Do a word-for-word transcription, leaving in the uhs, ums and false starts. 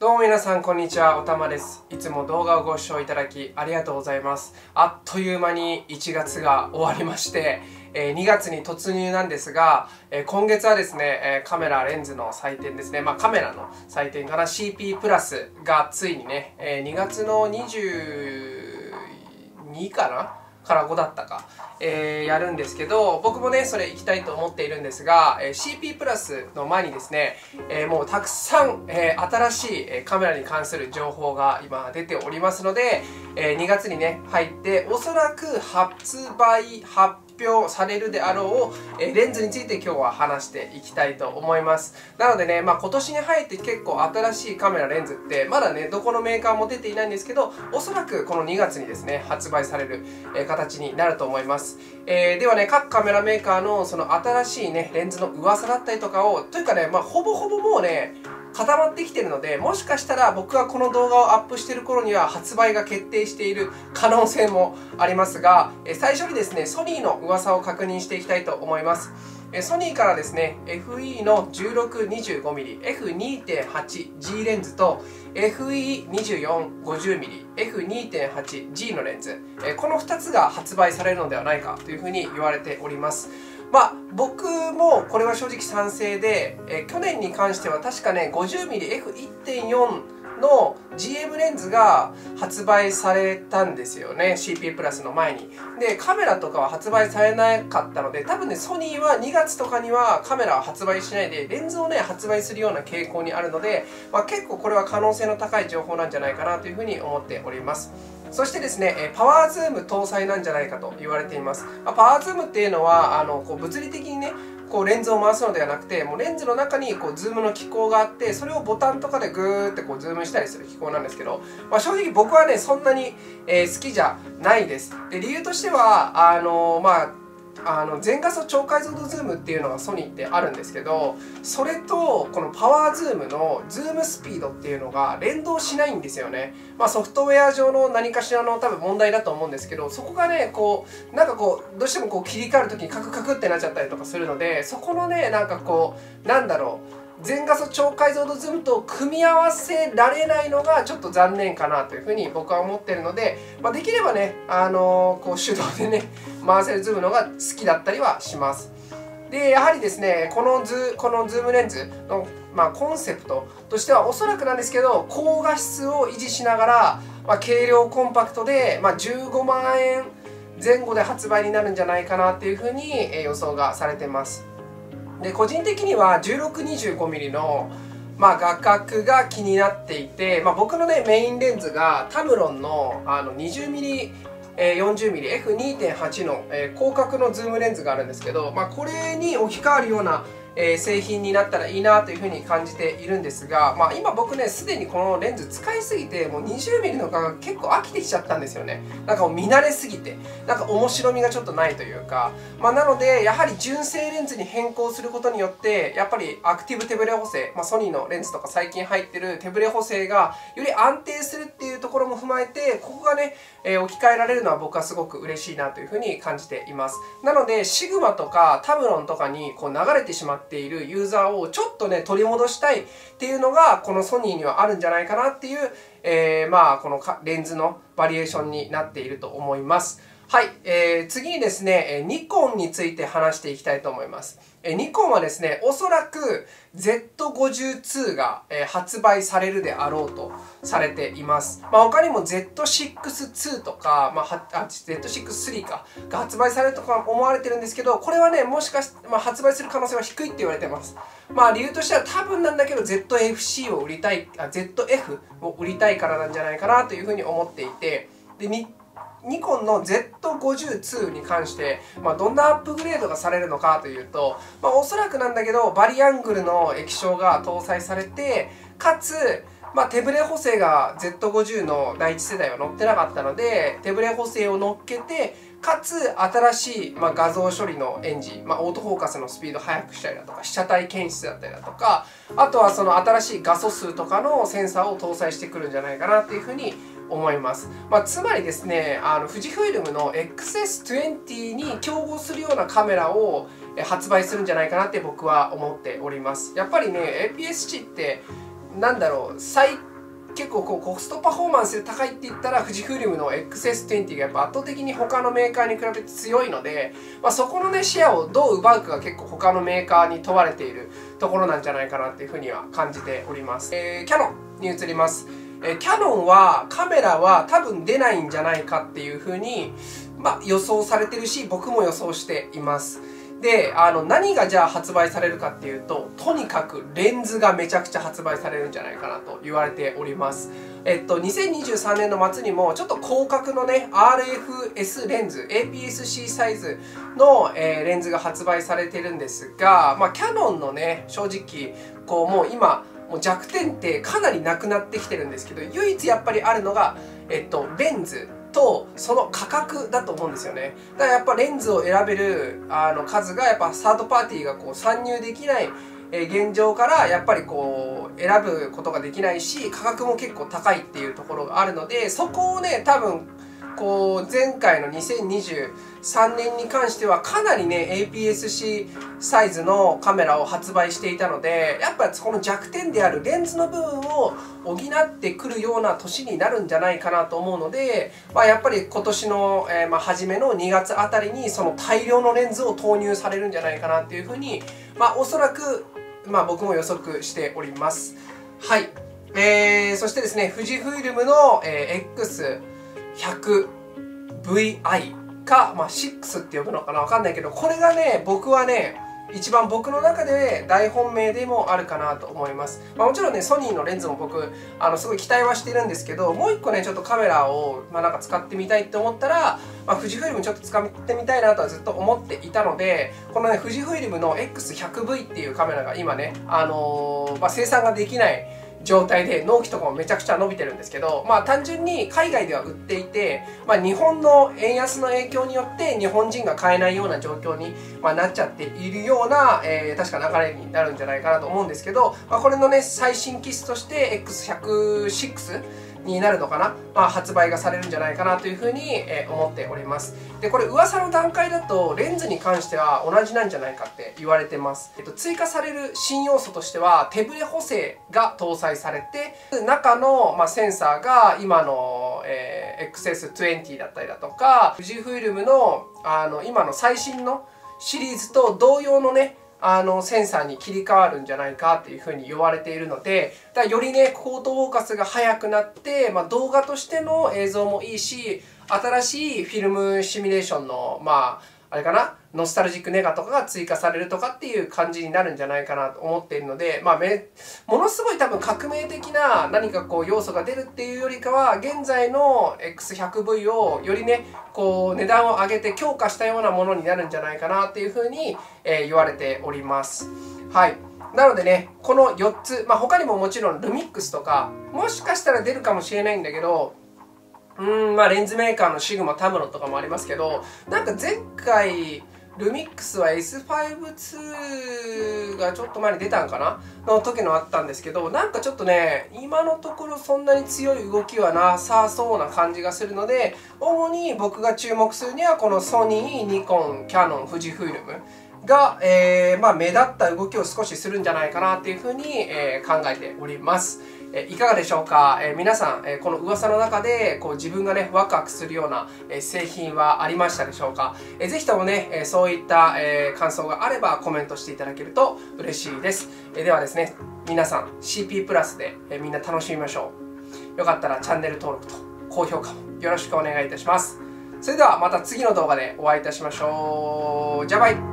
どうも皆さんこんにちは、おたまです。いつも動画をご視聴いただきありがとうございます。あっという間にいちがつが終わりまして、えー、にがつに突入なんですが、えー、今月はですね、えー、カメラレンズの祭典ですね、まあカメラの祭典から シーピー プラスがついにね、えー、にがつのにじゅうにかなからごだったか、えー、やるんですけど、僕もねそれ行きたいと思っているんですが、えー、シーピー プラスの前にですね、えー、もうたくさん、えー、新しいカメラに関する情報が今出ておりますので、えー、にがつにね入っておそらく発売発表されるであろう、えー、レンズについて今日は話していきたいと思います。なのでね、まあ、今年に入って結構新しいカメラレンズってまだねどこのメーカーも出ていないんですけど、おそらくこのにがつにですね発売される、えー、形になると思います。えー、ではね、各カメラメーカーのその新しいねレンズの噂だったりとかをというかね、まあ、ほぼほぼもうね固まってきてるので、もしかしたら僕がこの動画をアップしている頃には発売が決定している可能性もありますが、最初にですねソニーの噂を確認していきたいと思います。ソニーからですね エフイー の じゅうろくにじゅうごミリ、エフにてんはちジー レンズと エフイーにじゅうよんごじゅうミリ、エフにてんはちジー のレンズ、このふたつが発売されるのではないかというふうに言われております。まあ、僕もこれは正直賛成で、え去年に関しては確かね ごじゅうミリエフいってんよん の ジーエム レンズが発売されたんですよね、 シーピー プラスの前に。でカメラとかは発売されなかったので、多分ねソニーはにがつとかにはカメラを発売しないでレンズをね発売するような傾向にあるので、まあ、結構これは可能性の高い情報なんじゃないかなというふうに思っております。そしてですね、パワーズーム搭載なんじゃないかと言われています。パワーズームっていうのは、あのこう物理的にね、こうレンズを回すのではなくて、もうレンズの中にこうズームの機構があって、それをボタンとかでグーってこうズームしたりする機構なんですけど、まあ、正直僕はね、そんなに、えー、好きじゃないです。で理由としては、あのー、まあ、あの全画素超解像度ズームっていうのがソニーってあるんですけど、それとこのパワーズームのズームスピードっていうのが連動しないんですよね。まあ、ソフトウェア上の何かしらの多分問題だと思うんですけど、そこがねこうなんかこうどうしてもこう切り替わる時にカクカクってなっちゃったりとかするので、そこのねなんかこうなんだろう全画素超解像度ズームと組み合わせられないのがちょっと残念かなというふうに僕は思っているので、まあ、できればね、あのー、こう手動でね回せるズームのが好きだったりはします。でやはりですねこのズこのズームレンズの、まあ、コンセプトとしてはおそらくなんですけど、高画質を維持しながら、まあ、軽量コンパクトで、まあ、じゅうごまんえんぜん後で発売になるんじゃないかなっていうふうに予想がされてます。で個人的には じゅうろくにじゅうごミリ の、まあ、画角が気になっていて、まあ、僕のねメインレンズがタムロンのあの にじゅうミリ、よんじゅうミリ、エフにてんはち の広角のズームレンズがあるんですけど、まあ、これに置き換わるようなえー、製品になったらいいなというふうに感じているんですが、まあ、今僕ねすでにこのレンズ使いすぎてもう にじゅうミリ の画角結構飽きてきちゃったんですよね。なんかもう見慣れすぎてなんか面白みがちょっとないというか、まあ、なのでやはり純正レンズに変更することによってやっぱりアクティブ手ブレ補正、まあ、ソニーのレンズとか最近入ってる手ブレ補正がより安定するっていうところも踏まえて、ここがね、えー、置き換えられるのは僕はすごく嬉しいなというふうに感じています。なのでシグマとかタムロンとかにこう流れてしまっているユーザーをちょっとね取り戻したいっていうのがこのソニーにはあるんじゃないかなっていう、えー、まあこのレンズのバリエーションになっていると思います。はい、えー、次にですねニコンについて話していきたいと思います。ニコンはですねおそらく ゼットごじゅうに が発売されるであろうとされています。まあ、他にも ゼットシックスツー とか、まあ、あ ゼットシックススリー かが発売されるとか思われてるんですけど、これはねもしかして、まあ、発売する可能性は低いって言われてます。まあ理由としては多分なんだけど ゼットエフシー を売りたいあ ゼットエフ を売りたいからなんじゃないかなというふうに思っていて、でニコンの ゼットごじゅうに に関して、まあ、どんなアップグレードがされるのかというと、まあ、おそらくなんだけどバリアングルの液晶が搭載されて、かつ、まあ、手ブレ補正が ゼットごじゅう のだいいち世代は載ってなかったので手ブレ補正を乗っけて、かつ新しい、まあ、画像処理のエンジン、まあ、オートフォーカスのスピードを速くしたりだとか被写体検出だったりだとか、あとはその新しい画素数とかのセンサーを搭載してくるんじゃないかなっていうふうに思います。まあ、つまりですね、あの富士フイルムの エックスエスにじゅう に競合するようなカメラを発売するんじゃないかなって僕は思っております。やっぱりね エーピーエス 値ってなんだろう最結構こうコストパフォーマンスで高いって言ったら富士フイルムの エックスエスにじゅう がやっぱ圧倒的に他のメーカーに比べて強いので、まあ、そこのねシェアをどう奪うかが結構他のメーカーに問われているところなんじゃないかなっていうふうには感じております。えー、キヤノンに移ります。えー、キヤノンはカメラは多分出ないんじゃないかっていうふうに、まあ、予想されてるし僕も予想しています。で、あの何がじゃあ発売されるかっていうと、とにかくレンズがめちゃくちゃ発売されるんじゃないかなと言われております。えっと、にせんにじゅうさんねんの末にもちょっと広角のね アールエフエス レンズ エーピーエスシー サイズの、えー、レンズが発売されてるんですが、まあ、キヤノンのね正直こうもう今もう弱点ってかなりなくなってきてるんですけど、唯一やっぱりあるのが、えっと、レンズとその価格だと思うんですよね。だからやっぱレンズを選べるあの数がやっぱサードパーティーがこう参入できない現状からやっぱりこう選ぶことができないし、価格も結構高いっていうところがあるので、そこをね多分こう前回のにせんにじゅうさんねんに関してはかなりね エーピーエスシー サイズのカメラを発売していたので、やっぱこの弱点であるレンズの部分を補ってくるような年になるんじゃないかなと思うので、まあ、やっぱり今年の、えー、まあ初めのにがつあたりにその大量のレンズを投入されるんじゃないかなっていうふうに、まあ、おそらく、まあ、僕も予測しております。はい、えー、そしてですね富士フイルムの、えー、エックスひゃくブイアイ か、まあ、ろくって呼ぶのかなわかんないけど、これがね僕はね一番僕の中で大本命でもあるかなと思います。まあ、もちろんねソニーのレンズも僕あのすごい期待はしてるんですけど、もう一個ねちょっとカメラを、まあ、なんか使ってみたいって思ったら、まあ、富士フイルムちょっと使ってみたいなとはずっと思っていたので、このね富士フイルムの エックスひゃくブイ っていうカメラが今ね、あのーまあ、生産ができない状態で納期とかもめちゃくちゃ伸びてるんですけど、まあ単純に海外では売っていて、まあ、日本の円安の影響によって日本人が買えないような状況に、まあ、なっちゃっているような、えー、確か流れになるんじゃないかなと思うんですけど、まあ、これのね最新機種として エックスひゃくろくになるのかな、まあ、発売がされるんじゃないかなというふうに、えー、思っております。でこれ噂の段階だとレンズに関しては同じなんじゃないかって言われてます。えっと、追加される新要素としては手ブレ補正が搭載されて、中の、まあ、センサーが今の、えー、エックスエスにじゅう だったりだとか、富士フイルムの、あの今の最新のシリーズと同様のねあのセンサーに切り替わるんじゃないかっていうふうに言われているので、だからよりねコートフォーカスが速くなって、まあ、動画としての映像もいいし、新しいフィルムシミュレーションのまああれかなノスタルジックネガとかが追加されるとかっていう感じになるんじゃないかなと思っているので、まあ、めものすごい多分革命的な何かこう要素が出るっていうよりかは、現在の エックスひゃくブイ をよりねこう値段を上げて強化したようなものになるんじゃないかなっていうふうに、えー、言われております。はい、なのでねこのよっつ、まあ、他にももちろんルミックスとかもしかしたら出るかもしれないんだけど、うんまあレンズメーカーのシグマ、タムロンとかもありますけど、なんか前回ルミックスは エスファイブツー がちょっと前に出たんかなの時のあったんですけど、なんかちょっとね今のところそんなに強い動きはなさそうな感じがするので、主に僕が注目するにはこのソニー、ニコン、キヤノン、富士フイルムが、えーまあ、目立った動きを少しするんじゃないかなっていうふうに、えー、考えております。えいかがでしょうか。えー、皆さん、えー、この噂の中でこう自分がねワクワクするような、えー、製品はありましたでしょうか。えー、ぜひともね、えー、そういった、えー、感想があればコメントしていただけると嬉しいです。えー、ではですね皆さん シーピー プラスで、えー、みんな楽しみましょう。よかったらチャンネル登録と高評価もよろしくお願いいたします。それではまた次の動画でお会いいたしましょう。じゃあバイ。